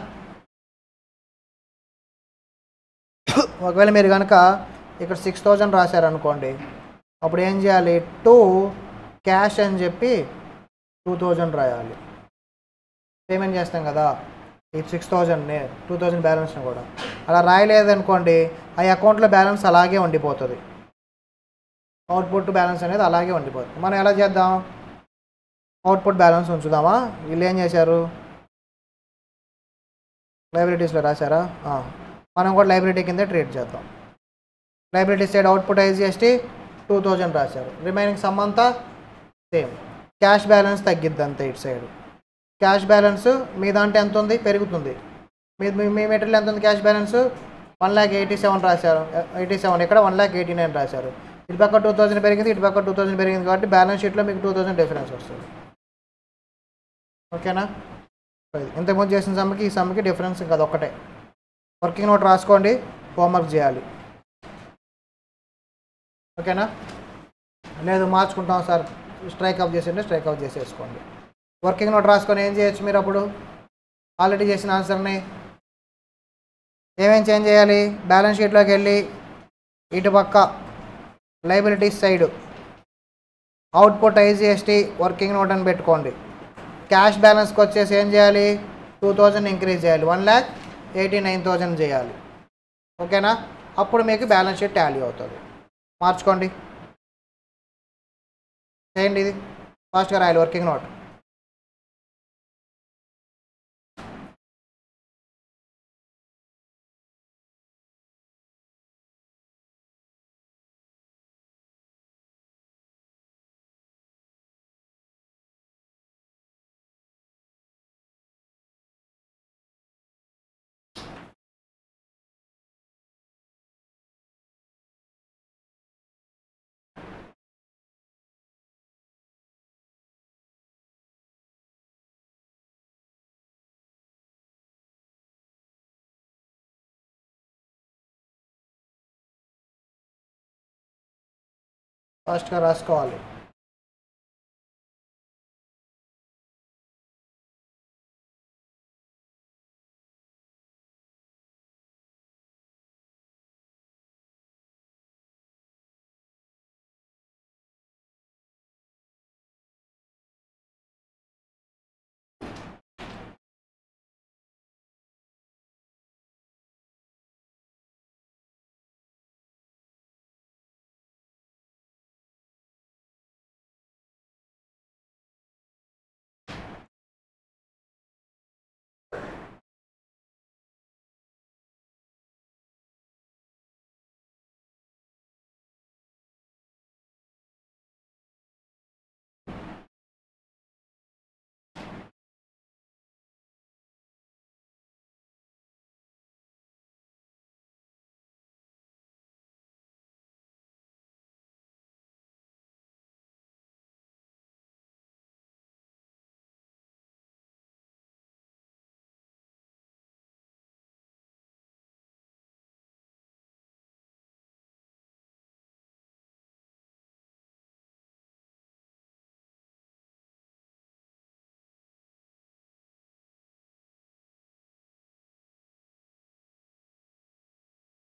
Speaker 1: ఒకవేళ మీరు కనుక ఇక్కడ 6,000 రాశారనుకోండి, అప్పుడు ఏం చేయాలి? 2 క్యాష్ అని చెప్పి 2,000 రాయాలి. పేమెంట్ చేస్తాం కదా ఈ 6,000ని, 2,000 బ్యాలెన్స్ని కూడా. అలా రాయలేదనుకోండి ఆ అకౌంట్లో బ్యాలెన్స్ అలాగే ఉండిపోతుంది. అవుట్పుట్ బ్యాలెన్స్ అనేది అలాగే ఉండిపోతుంది. మనం ఎలా చేద్దాం? అవుట్పుట్ బ్యాలెన్స్ ఉంచుదామా? వీళ్ళు ఏం చేశారు? లైబిలిటీస్లో రాశారా? మనం కూడా లైబిలిటీ కింద ట్రీట్ చేద్దాం. లైబిలిటీ సైడ్ అవుట్పుట్ ఐజిఎస్టీ 2,000 రాశారు. రిమైనింగ్ సమ్ అంతా సేమ్. క్యాష్ బ్యాలెన్స్ తగ్గిద్ది అంతే. ఇటు సైడ్ క్యాష్ బ్యాలెన్స్ మీ దాంట్లో ఎంత ఉంది? పెరుగుతుంది. మీ మెటీరియల్ ఎంత ఉంది? క్యాష్ బ్యాలెన్స్ 1,87,000 రాశారు. 87, ఇక్కడ 1,89,000 రాశారు. ఇటు పక్క 2,000 పెరిగింది, ఇటు పక్క 2,000 పెరిగింది కాబట్టి బ్యాలెన్స్ షీట్లో మీకు 2,000 డిఫరెన్స్ వస్తుంది. ఓకేనా? ఇంతకుముందు చేసిన సమ్కి ఈ సమ్కి డిఫరెన్స్ కాదు, ఒక్కటే. వర్కింగ్ నోట్ రాసుకోండి, హోంవర్క్ చేయాలి. ఓకేనా? లేదు మార్చుకుంటాం సార్, స్ట్రైక్ ఆఫ్ చేసేయండి, స్ట్రైక్ ఆఫ్ చేసేసుకోండి. వర్కింగ్ నోట్ రాసుకొని ఏం చేయొచ్చు మీరు? అప్పుడు ఆల్రెడీ చేసిన ఆన్సర్ని ఏమేం చేంజ్ చేయాలి? బ్యాలెన్స్ షీట్లోకి వెళ్ళి ఇటు పక్క liabilities side output IGST working note అని పెట్టుకోండి. క్యాష్ బ్యాలెన్స్కి వచ్చేసి ఏం చేయాలి? 2,000 ఇంక్రీజ్ చేయాలి, 1,89,000 చేయాలి. ఓకేనా? అప్పుడు మీకు బ్యాలెన్స్ షీట్ టాలీ అవుతుంది. మార్చుకోండి, చేయండి. ఇది ఫాస్ట్గా రాయాలి వర్కింగ్ నోట్. ఫాస్ట్గా రాసుకోవాలి.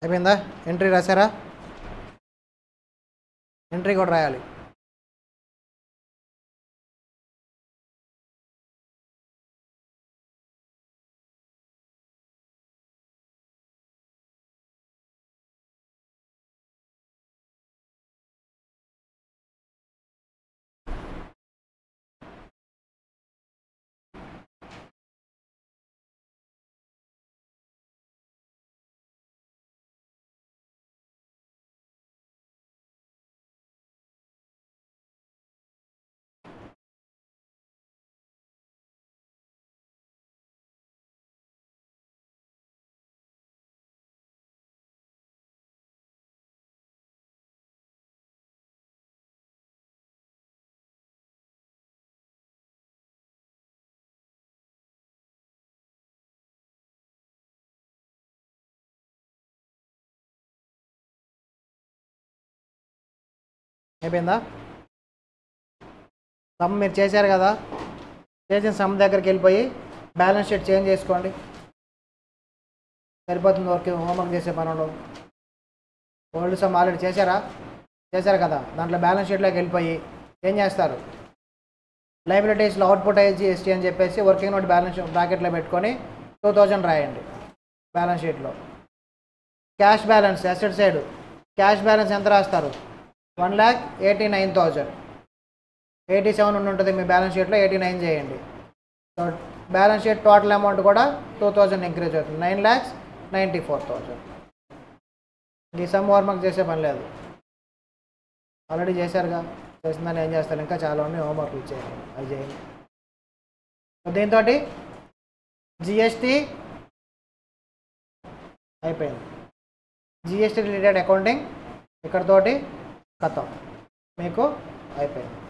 Speaker 1: అయిపోయిందా? ఎంట్రీ రాశారా? ఎంట్రీ కూడా రాయాలి. అయిపోయిందా? సమ్ మీరు చేశారు కదా, చేసిన సమ్ దగ్గరికి వెళ్ళిపోయి బ్యాలెన్స్ షీట్ చేంజ్ చేసుకోండి. సరిపోతుంది, వర్క్ హోంవర్క్ చేసే పని ఉండదు. ఓల్డ్ సమ్ ఆల్రెడీ చేశారు కదా, దాంట్లో బ్యాలెన్స్ షీట్లోకి వెళ్ళిపోయి ఏం చేస్తారు, లైబిలిటీస్లో అవుట్పుట్ ఐజిఎస్టీ అని చెప్పేసి వర్కింగ్ నోట్ బ్యాలెన్స్ బ్రాకెట్లో పెట్టుకొని 2000 రాయండి బ్యాలెన్స్ షీట్లో. Cash balance asset side cash balance ఎంత రాస్తారు? 1,89,000. 87 ఉంటుంది మీ బ్యాలెన్స్ షీట్లో, 89 చేయండి. So balance sheet total amount కూడా 2000 ఇంక్రీజ్ అవుతుంది, 9,94,000. ఈ సమ్ హోంవర్క్ చేసే పని లేదు, ఆల్రెడీ చేశారుగా. చేసిందని ఏం చేస్తారు, ఇంకా చాలా ఉన్నాయి హోంవర్క్లు ఇచ్చేయండి, అది చేయండి. దీంతో జిఎస్టీ అయిపోయింది. జిఎస్టీ రిలేటెడ్ అకౌంటింగ్ ఇక్కడతోటి ఖతం, మీకు అయిపోయింది.